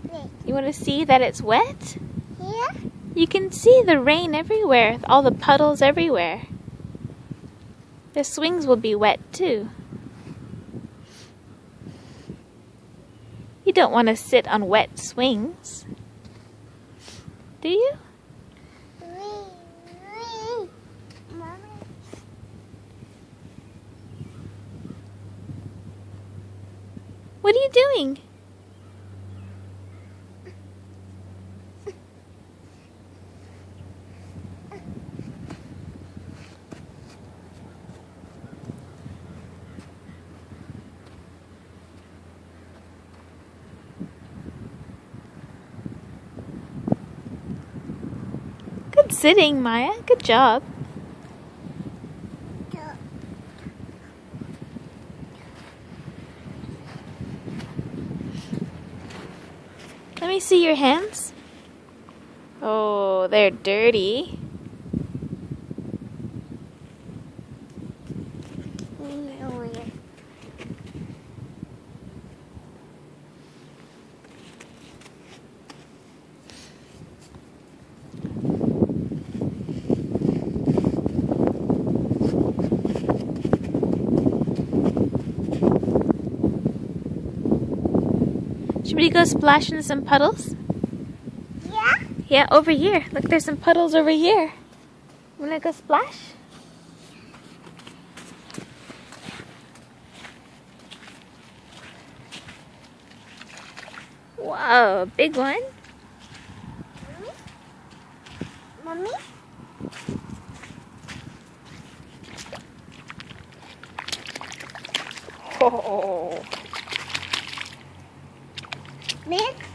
You want to see that it's wet? Yeah. You can see the rain everywhere, all the puddles everywhere. The swings will be wet too. You don't want to sit on wet swings, do you? What are you doing? Good sitting, Maya. Good job. Let me see your hands. Oh, they're dirty. Should we go splash in some puddles? Yeah? Yeah, over here. Look, there's some puddles over here. Wanna go splash? Whoa, big one. Mommy? Oh. Nick?